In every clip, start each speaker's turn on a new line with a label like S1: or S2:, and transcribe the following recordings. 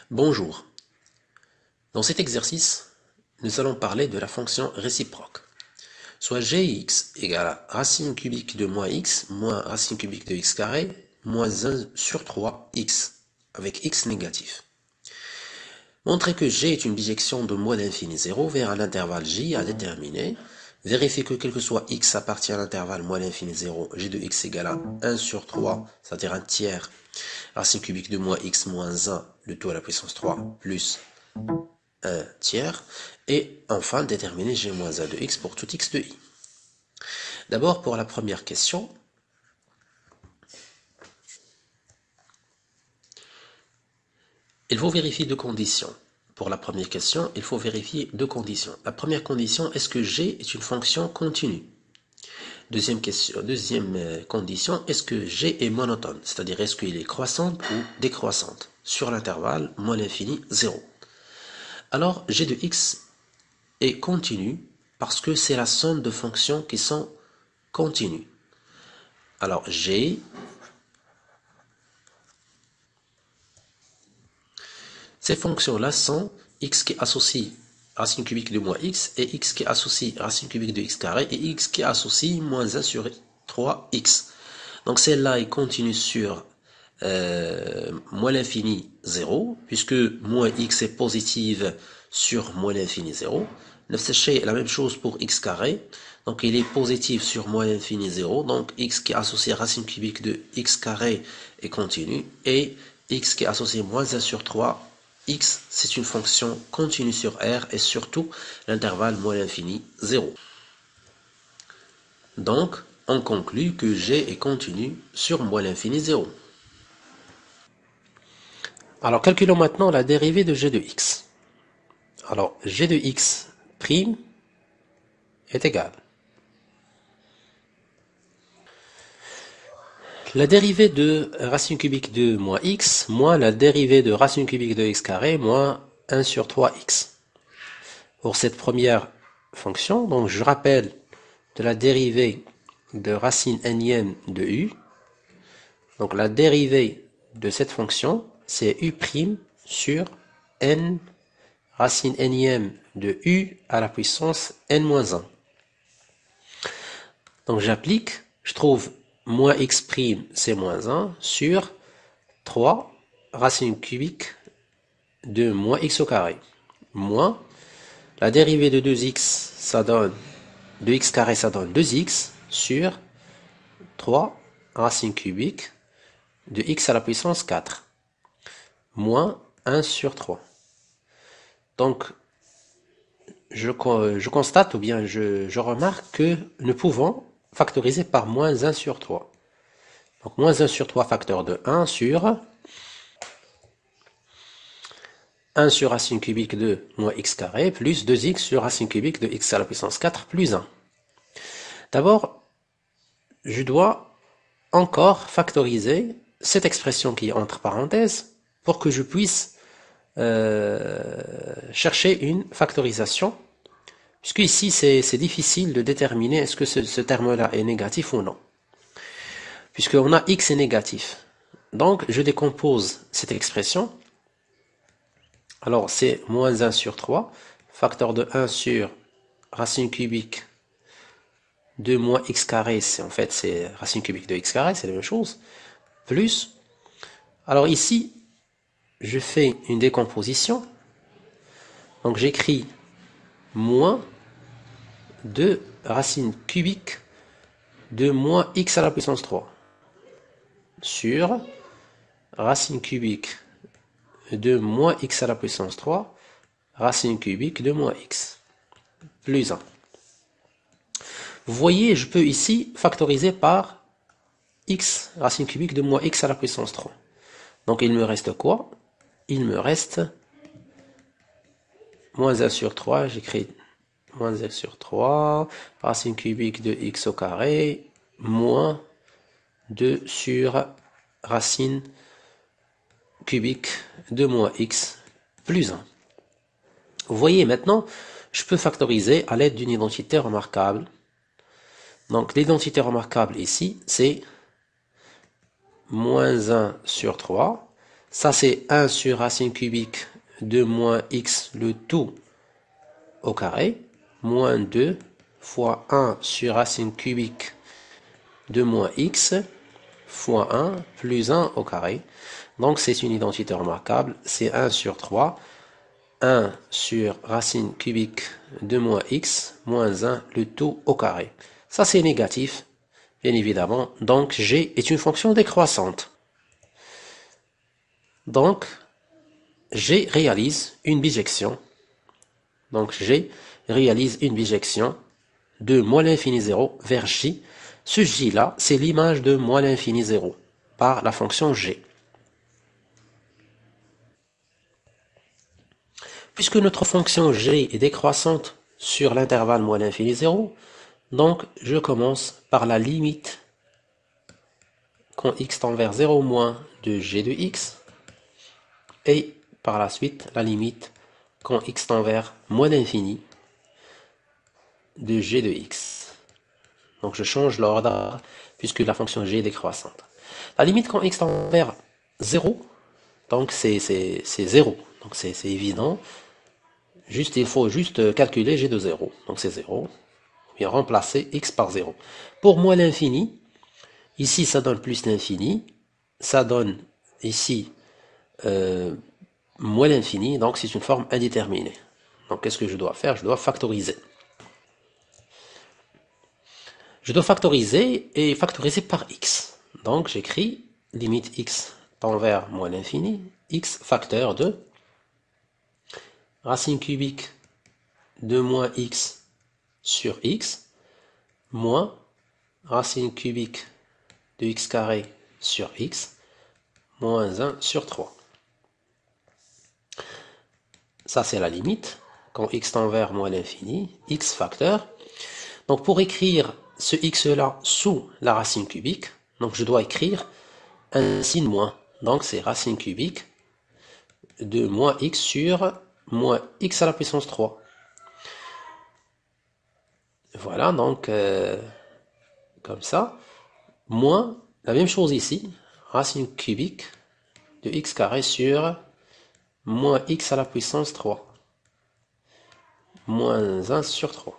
S1: Bonjour. Dans cet exercice, nous allons parler de la fonction réciproque. Soit gx égale à racine cubique de moins x moins racine cubique de x carré moins 1 sur 3x avec x négatif. Montrez que g est une bijection de moins l'infini 0 vers un intervalle j à déterminer. Vérifiez que quel que soit x appartient à l'intervalle moins l'infini 0, g de x égale à 1 sur 3, c'est-à-dire un tiers, racine cubique de moins x moins 1, le tout à la puissance 3, plus 1 tiers, et enfin déterminer g-1 de x pour tout x de i. D'abord pour la première question, il faut vérifier deux conditions. Pour la première question, il faut vérifier deux conditions. La première condition, est-ce que g est une fonction continue? Deuxième condition, est-ce que g est monotone? C'est-à-dire est-ce qu'il est croissante ou décroissante sur l'intervalle moins l'infini 0. Alors g de x est continu parce que c'est la somme de fonctions qui sont continues. Alors g, ces fonctions-là sont x qui associe racine cubique de moins x et x qui associe racine cubique de x carré et x qui associe moins 1 sur 3x. Donc celle-là est continue sur moins l'infini 0, puisque moins x est positive sur moins l'infini 0. La même chose pour x carré, donc il est positif sur moins l'infini 0, donc x qui associe racine cubique de x carré est continue, et x qui est associé moins 1 sur 3, x c'est une fonction continue sur R, et surtout l'intervalle moins l'infini 0. Donc, on conclut que g est continu sur moins l'infini 0. Alors, calculons maintenant la dérivée de g de x. Alors, g de x' est égal. La dérivée de racine cubique de moins x moins la dérivée de racine cubique de x carré moins 1 sur 3x. Pour cette première fonction, donc je rappelle de la dérivée de racine n de u. Donc la dérivée de cette fonction, c'est u' sur n racine n de u à la puissance n-1. Donc j'applique, je trouve moins x' c'est moins 1 sur 3 racine cubique de moins x au carré. Moins la dérivée de 2x, ça donne 2x carré, ça donne 2x sur 3 racine cubique de x à la puissance 4. Moins 1 sur 3. Donc, je constate ou bien je remarque que nous pouvons factoriser par moins 1 sur 3. Donc, moins 1 sur 3 facteur de 1 sur 1 sur racine cubique de moins x carré plus 2x sur racine cubique de x à la puissance 4 plus 1. D'abord, je dois encore factoriser cette expression qui est entre parenthèses pour que je puisse chercher une factorisation, puisque ici c'est difficile de déterminer est-ce que ce terme-là est négatif ou non, puisqu'on a x est négatif. Donc je décompose cette expression. Alors c'est moins 1 sur 3, facteur de 1 sur racine cubique de moins x carré, c'est racine cubique de x carré, c'est la même chose, plus, alors ici, je fais une décomposition, donc j'écris moins 2 racine cubique de moins x à la puissance 3 sur racine cubique de moins x à la puissance 3 racine cubique de moins x plus 1. Vous voyez, je peux ici factoriser par x racine cubique de moins x à la puissance 3. Donc il me reste quoi? Il me reste moins 1 sur 3, j'écris moins 1 sur 3, racine cubique de x au carré, moins 2 sur racine cubique de moins x plus 1. Vous voyez maintenant, je peux factoriser à l'aide d'une identité remarquable. Donc l'identité remarquable ici, c'est moins 1 sur 3, Ça, c'est 1 sur racine cubique de moins x, le tout au carré, moins 2 fois 1 sur racine cubique de moins x, fois 1 plus 1 au carré. Donc, c'est une identité remarquable. C'est 1 sur 3. 1 sur racine cubique de moins x, moins 1, le tout au carré. Ça, c'est négatif, bien évidemment. Donc, g est une fonction décroissante. Donc, g réalise une bijection. Donc, g réalise une bijection de moins l'infini 0 vers j. Ce j-là, c'est l'image de moins l'infini 0 par la fonction g. Puisque notre fonction g est décroissante sur l'intervalle moins l'infini 0, donc je commence par la limite quand x tend vers 0 moins de g de x, et par la suite la limite quand x tend vers moins l'infini de g de x. Donc je change l'ordre puisque la fonction g est décroissante. La limite quand x tend vers 0, donc c'est 0, donc c'est évident. Il faut juste calculer g de 0, donc c'est 0, et remplacer x par 0. Pour moins l'infini, ici ça donne plus l'infini, ça donne ici moins l'infini, donc c'est une forme indéterminée. Donc qu'est-ce que je dois faire? Je dois factoriser. Je dois factoriser et factoriser par x. Donc j'écris limite x tend vers moins l'infini, x facteur de racine cubique de moins x sur x, moins racine cubique de x carré sur x, moins 1 sur 3. Ça, c'est la limite. Quand x tend vers moins l'infini, x facteur. Donc, pour écrire ce x-là sous la racine cubique, donc je dois écrire un signe moins. Donc, c'est racine cubique de moins x sur moins x à la puissance 3. Voilà, donc, comme ça. Moins, la même chose ici, racine cubique de x carré sur moins x à la puissance 3. Moins 1 sur 3.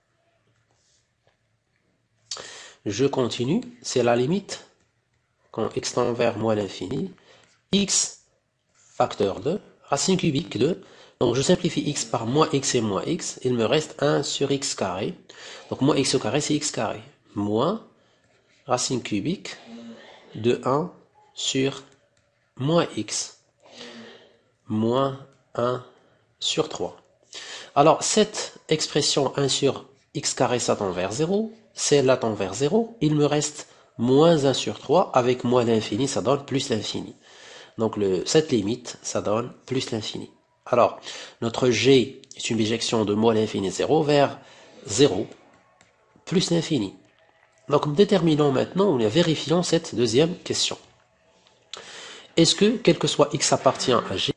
S1: Je continue, c'est la limite, quand x tend vers moins l'infini, x facteur de, racine cubique de, donc je simplifie x par moins x et moins x, il me reste 1 sur x carré, donc moins x au carré c'est x carré, moins racine cubique de 1 sur moins x, moins 1 sur 3. Alors cette expression 1 sur x carré ça tend vers 0, celle-là tend vers 0, il me reste moins 1 sur 3, avec moins l'infini, ça donne plus l'infini. Donc cette limite, ça donne plus l'infini. Alors, notre g est une bijection de moins l'infini 0 vers 0, plus l'infini. Donc déterminons maintenant, ou vérifions cette deuxième question. Est-ce que, quel que soit x appartient à g?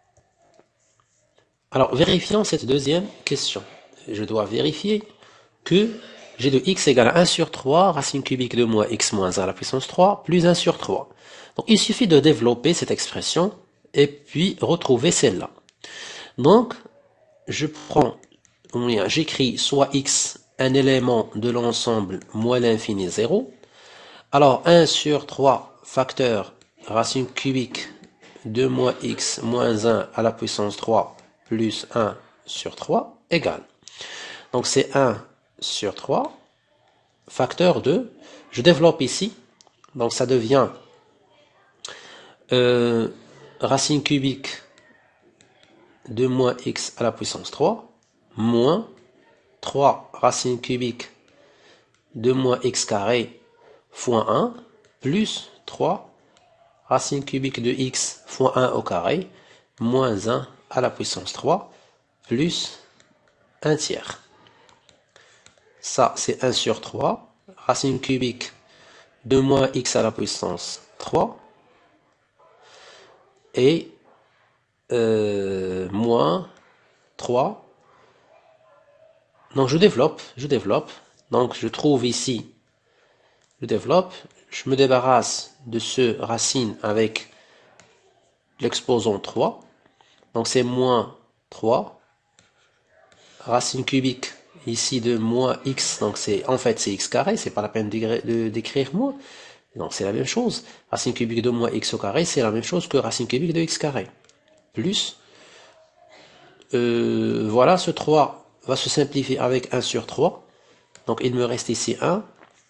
S1: Alors, vérifions cette deuxième question. Je dois vérifier que g de x égale à 1 sur 3, racine cubique de moins x moins 1 à la puissance 3, plus 1 sur 3. Donc, il suffit de développer cette expression et puis retrouver celle-là. Donc, j'écris soit x, un élément de l'ensemble moins l'infini 0. Alors, 1 sur 3 facteur racine cubique de moins x moins 1 à la puissance 3 plus 1 sur 3 égale. Donc, c'est 1 sur 3 facteur de, je développe ici, donc ça devient racine cubique de moins x à la puissance 3 moins 3 racine cubique de moins x carré fois 1 plus 3 racine cubique de x fois 1 au carré moins 1 à la puissance 3 plus 1 tiers. Ça, c'est 1 sur 3, racine cubique de moins x à la puissance 3, et moins 3. Donc je développe. Donc je trouve ici, je développe, je me débarrasse de ce racine avec l'exposant 3. Donc c'est moins 3. Racine cubique ici de moins x, donc c'est en fait c'est x carré, c'est pas la peine d'écrire moins. Donc c'est la même chose. Racine cubique de moins x au carré, c'est la même chose que racine cubique de x carré. Plus, voilà, ce 3 va se simplifier avec 1 sur 3. Donc il me reste ici 1.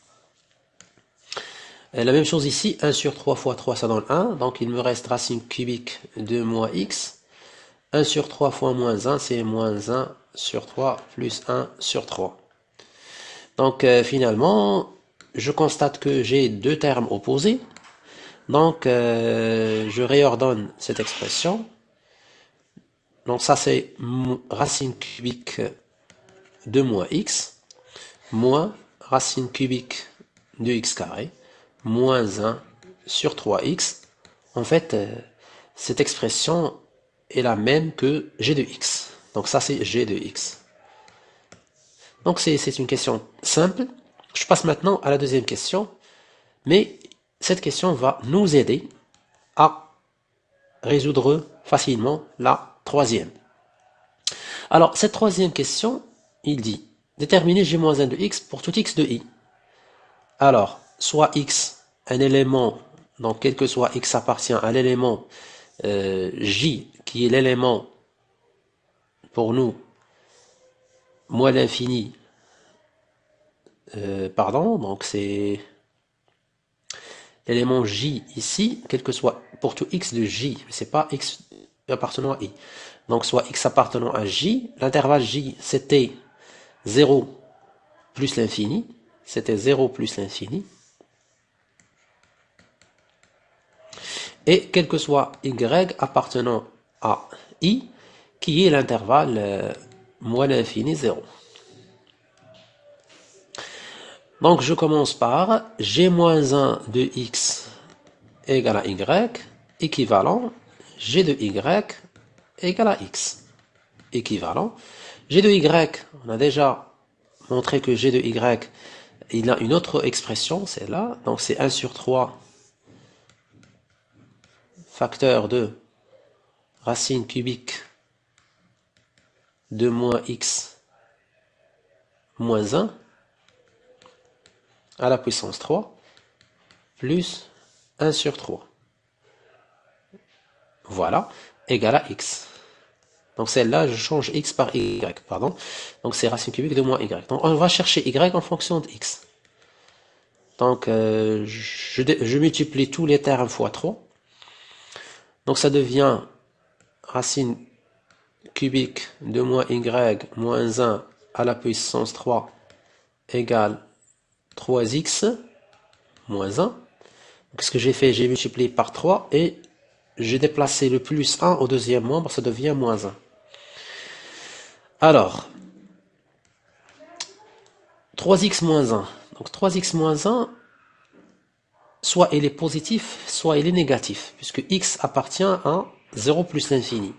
S1: Et la même chose ici, 1 sur 3 fois 3, ça donne 1. Donc il me reste racine cubique de moins x. 1 sur 3 fois moins 1, c'est moins 1 sur 3 plus 1 sur 3. Donc finalement, je constate que j'ai deux termes opposés. Donc je réordonne cette expression. Donc ça c'est racine cubique de moins x, moins racine cubique de x carré, moins 1 sur 3x. En fait, cette expression est la même que g de x. Donc ça c'est g de x. Donc c'est une question simple. Je passe maintenant à la deuxième question. Mais cette question va nous aider à résoudre facilement la troisième. Alors cette troisième question, il dit déterminer g-1 de x pour tout x de i. Alors, soit x, un élément, donc quel que soit x appartient à l'élément j, qui est l'élément, pour nous, moins l'infini, donc c'est l'élément j ici, quel que soit, pour tout x de j, c'est pas x appartenant à i. Donc soit x appartenant à j, l'intervalle j, c'était 0 plus l'infini, c'était 0 plus l'infini. Et quel que soit y appartenant à i, qui est l'intervalle moins l'infini 0. Donc je commence par g-1 de x égale à y, équivalent g de y égale à x. Équivalent. G de y, on a déjà montré que g de y, il a une autre expression, c'est là, donc c'est 1 sur 3 facteur de racine cubique de moins x moins 1 à la puissance 3 plus 1 sur 3. Voilà, égale à x. Donc celle-là, je change x par y, pardon. Donc c'est racine cubique de moins y. Donc on va chercher y en fonction de x. Donc je multiplie tous les termes fois 3. Donc ça devient racine cubique de moins y moins 1 à la puissance 3 égale 3x moins 1. Qu'est-ce que j'ai fait? J'ai multiplié par 3 et j'ai déplacé le plus 1 au deuxième membre, ça devient moins 1. Alors, 3x moins 1. Donc 3x moins 1, soit il est positif, soit il est négatif, puisque x appartient à 0 plus l'infini.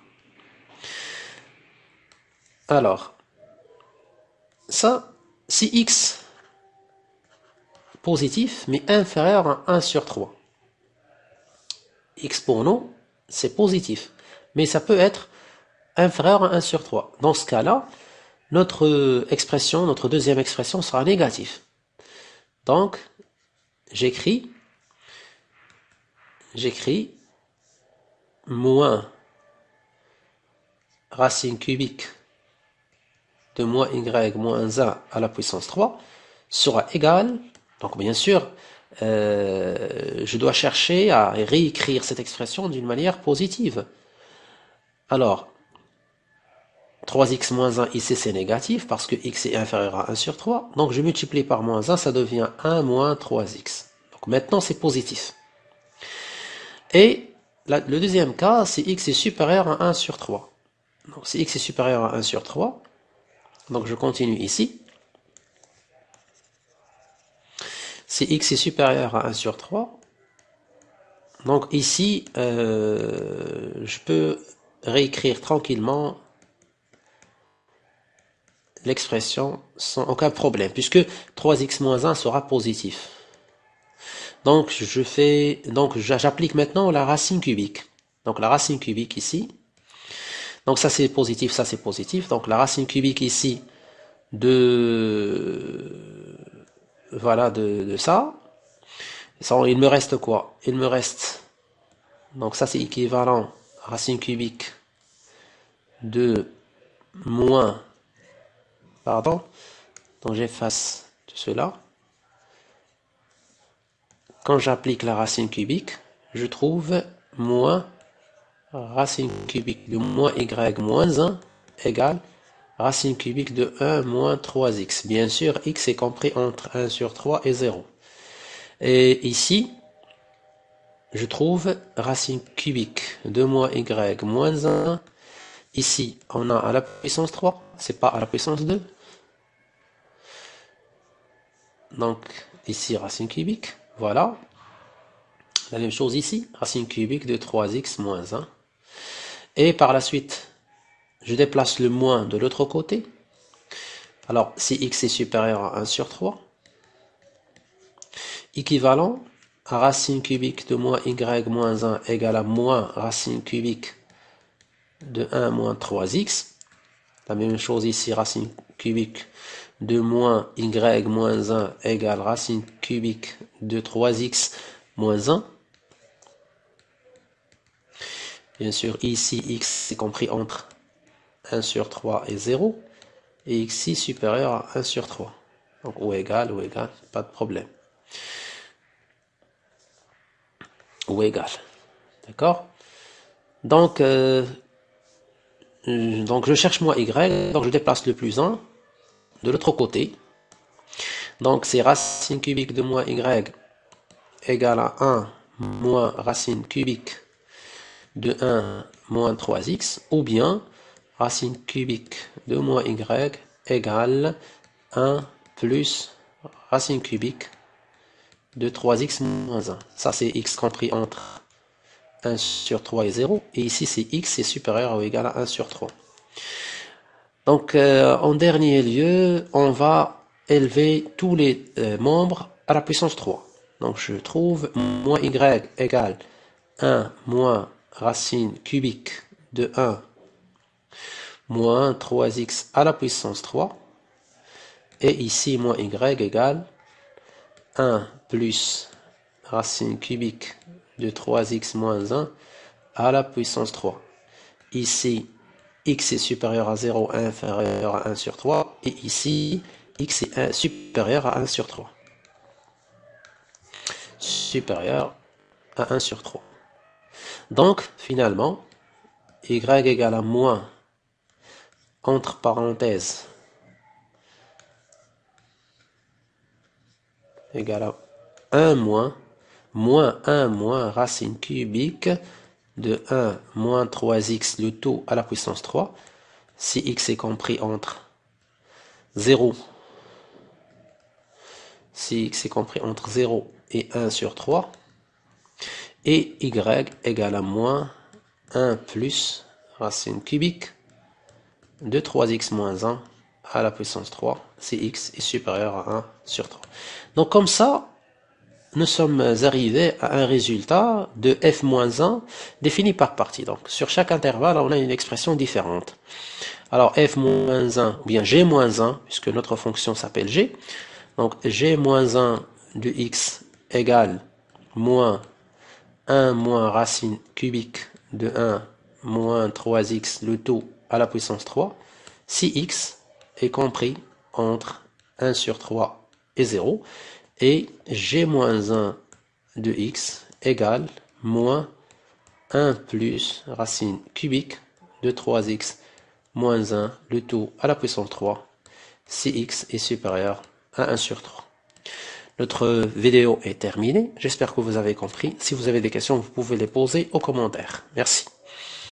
S1: Alors, ça, si x positif, mais inférieur à 1 sur 3. X pour nous, c'est positif, mais ça peut être inférieur à 1 sur 3. Dans ce cas-là, notre expression, notre deuxième expression sera négative. Donc, j'écris moins racine cubique de moins y moins 1 à la puissance 3 sera égal, donc bien sûr, je dois chercher à réécrire cette expression d'une manière positive. Alors, 3x moins 1 ici c'est négatif parce que x est inférieur à 1 sur 3. Donc je multiplie par moins 1, ça devient 1 moins 3x. Donc maintenant c'est positif. Et le deuxième cas, c'est x est supérieur à 1 sur 3. Donc si x est supérieur à 1 sur 3, donc je continue ici. Si x est supérieur à 1 sur 3, donc ici, je peux réécrire tranquillement l'expression sans aucun problème, puisque 3x moins 1 sera positif. Donc j'applique maintenant la racine cubique. Donc la racine cubique ici, donc ça c'est positif, ça c'est positif, donc la racine cubique ici voilà, de ça, il me reste quoi? Il me reste, donc ça c'est équivalent à racine cubique de moins, pardon, donc j'efface tout cela. Quand j'applique la racine cubique, je trouve moins racine cubique de moins y moins 1 égale racine cubique de 1 moins 3x. Bien sûr, x est compris entre 1 sur 3 et 0. Et ici, je trouve racine cubique de moins y moins 1. Ici, on a à la puissance 3, c'est pas à la puissance 2. Donc, ici, racine cubique, voilà. La même chose ici, racine cubique de 3x moins 1. Et par la suite, je déplace le moins de l'autre côté. Alors, si x est supérieur à 1 sur 3, équivalent à racine cubique de moins y moins 1 égale à moins racine cubique de 1 moins 3x. La même chose ici, racine cubique de moins y moins 1 égale racine cubique de 3x moins 1. Bien sûr, ici, x est compris entre 1 sur 3 et 0. Et ici supérieur à 1 sur 3. Donc ou égal, pas de problème. Ou égal. D'accord? Donc je cherche moi y, donc je déplace le plus 1 de l'autre côté. Donc c'est racine cubique de moins y égale à 1 moins racine cubique de 1 moins 3x, ou bien racine cubique de moins y égale 1 plus racine cubique de 3x moins 1. Ça c'est x compris entre 1 sur 3 et 0. Et ici c'est x est supérieur ou égal à 1 sur 3. Donc en dernier lieu, on va élever tous les membres à la puissance 3. Donc je trouve moins y égale 1 moins racine cubique de 1 moins 3x à la puissance 3. Et ici moins y égale 1 plus racine cubique de 3x moins 1 à la puissance 3. Ici, x est supérieur à 0, inférieur à 1 sur 3. Et ici, x est supérieur à 1 sur 3. Supérieur à 1 sur 3. Donc, finalement, y égale à moins, entre parenthèses, égale à 1 moins 1 moins racine cubique de 1 moins 3x le tout à la puissance 3, si x est compris entre 0, si x est compris entre 0 et 1 sur 3, et y égale à moins 1 plus racine cubique de 3x moins 1 à la puissance 3, si x est supérieur à 1 sur 3. Donc comme ça, nous sommes arrivés à un résultat de f-1 défini par partie. Donc sur chaque intervalle, on a une expression différente. Alors f-1 ou bien g-1, puisque notre fonction s'appelle g. Donc g-1 de x égale moins 1 moins racine cubique de 1 moins 3x le tout à la puissance 3, si x est compris entre 1 sur 3 et 0, et g-1 de x égale moins 1 plus racine cubique de 3x moins 1 le tout à la puissance 3, si x est supérieur à 1 sur 3. Notre vidéo est terminée, j'espère que vous avez compris. Si vous avez des questions, vous pouvez les poser aux commentaires. Merci.